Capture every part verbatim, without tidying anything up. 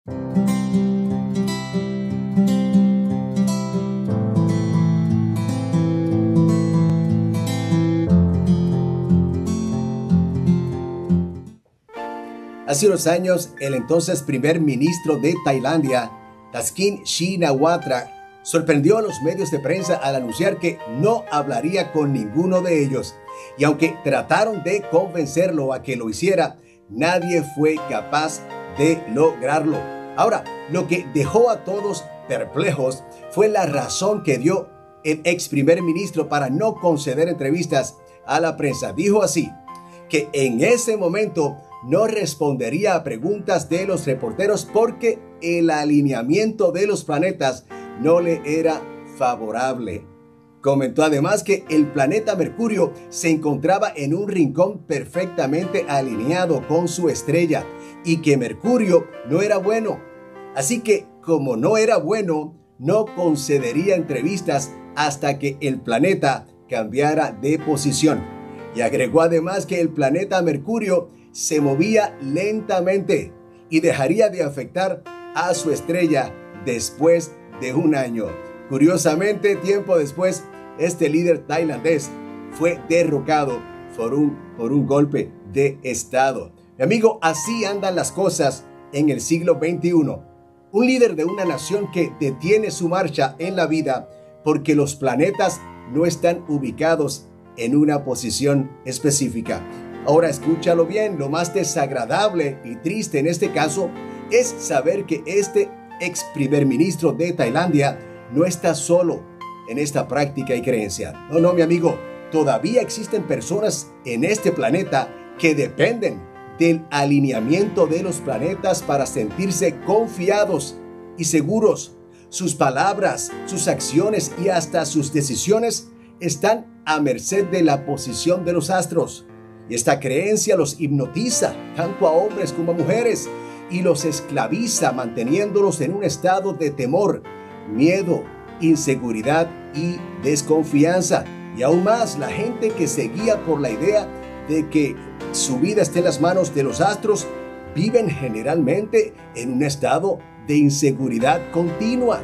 Hace unos años, el entonces primer ministro de Tailandia, Thaksin Shinawatra, sorprendió a los medios de prensa al anunciar que no hablaría con ninguno de ellos. Y aunque trataron de convencerlo a que lo hiciera, nadie fue capaz de lograrlo. Ahora, lo que dejó a todos perplejos fue la razón que dio el ex primer ministro para no conceder entrevistas a la prensa. Dijo así, que en ese momento no respondería a preguntas de los reporteros porque el alineamiento de los planetas no le era favorable. Comentó además que el planeta Mercurio se encontraba en un rincón perfectamente alineado con su estrella y que Mercurio no era bueno. Así que, como no era bueno, no concedería entrevistas hasta que el planeta cambiara de posición. Y agregó además que el planeta Mercurio se movía lentamente y dejaría de afectar a su estrella después de un año. Curiosamente, tiempo después, este líder tailandés fue derrocado por un, por un golpe de estado. Mi amigo, así andan las cosas en el siglo veintiuno. Un líder de una nación que detiene su marcha en la vida porque los planetas no están ubicados en una posición específica. Ahora escúchalo bien, lo más desagradable y triste en este caso es saber que este ex primer ministro de Tailandia no está solo en esta práctica y creencia. No, no, mi amigo, todavía existen personas en este planeta que dependen del alineamiento de los planetas para sentirse confiados y seguros. Sus palabras, sus acciones y hasta sus decisiones están a merced de la posición de los astros. Y esta creencia los hipnotiza tanto a hombres como a mujeres y los esclaviza manteniéndolos en un estado de temor, miedo, inseguridad y desconfianza. Y aún más, la gente que se guía por la idea de que su vida esté en las manos de los astros viven generalmente en un estado de inseguridad continua.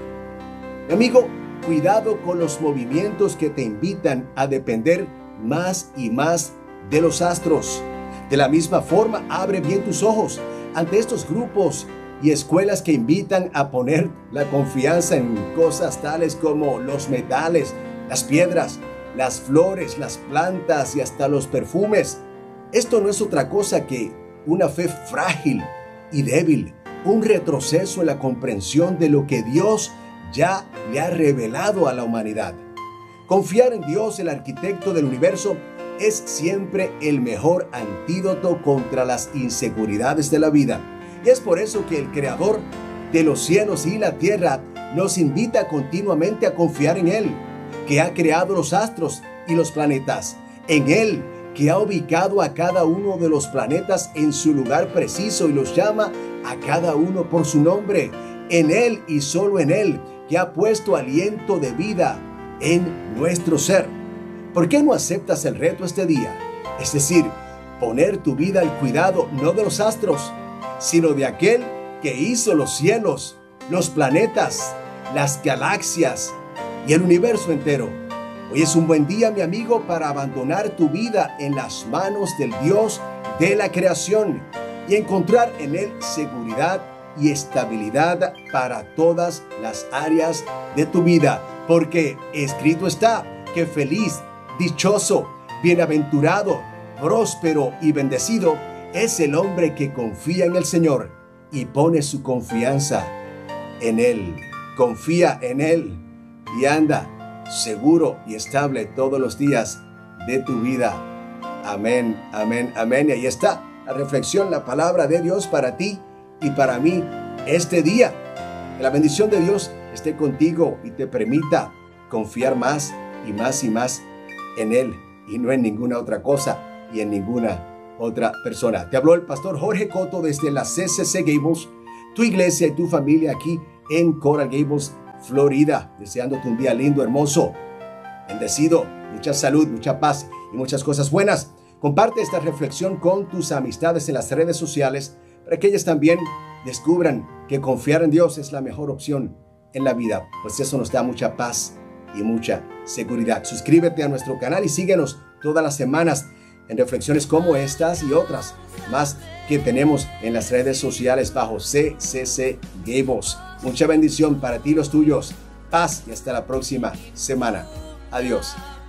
Mi amigo, cuidado con los movimientos que te invitan a depender más y más de los astros. De la misma forma, abre bien tus ojos ante estos grupos y escuelas que invitan a poner la confianza en cosas tales como los metales, las piedras, las flores, las plantas y hasta los perfumes. Esto no es otra cosa que una fe frágil y débil, un retroceso en la comprensión de lo que Dios ya le ha revelado a la humanidad. Confiar en Dios, el arquitecto del universo, es siempre el mejor antídoto contra las inseguridades de la vida. Y es por eso que el Creador de los cielos y la tierra nos invita continuamente a confiar en Él, que ha creado los astros y los planetas, en Él, que ha ubicado a cada uno de los planetas en su lugar preciso y los llama a cada uno por su nombre, en Él y solo en Él, que ha puesto aliento de vida en nuestro ser. ¿Por qué no aceptas el reto este día? Es decir, poner tu vida al cuidado no de los astros, sino de aquel que hizo los cielos, los planetas, las galaxias y el universo entero. Hoy es un buen día, mi amigo, para abandonar tu vida en las manos del Dios de la creación y encontrar en Él seguridad y estabilidad para todas las áreas de tu vida. Porque escrito está que feliz, dichoso, bienaventurado, próspero y bendecido es el hombre que confía en el Señor y pone su confianza en Él. Confía en Él y anda seguro y estable todos los días de tu vida. Amén, amén, amén. Y ahí está la reflexión, la palabra de Dios para ti y para mí este día. Que la bendición de Dios esté contigo y te permita confiar más y más y más en Él y no en ninguna otra cosa y en ninguna otra persona. Te habló el pastor Jorge Cotto desde la C C C Gables, tu iglesia y tu familia aquí en Coral Gables, Florida, deseándote un día lindo, hermoso, bendecido, mucha salud, mucha paz y muchas cosas buenas. Comparte esta reflexión con tus amistades en las redes sociales para que ellas también descubran que confiar en Dios es la mejor opción en la vida, pues eso nos da mucha paz y mucha seguridad. Suscríbete a nuestro canal y síguenos todas las semanas en reflexiones como estas y otras más que tenemos en las redes sociales bajo C C C Gables. Mucha bendición para ti y los tuyos. Paz y hasta la próxima semana. Adiós.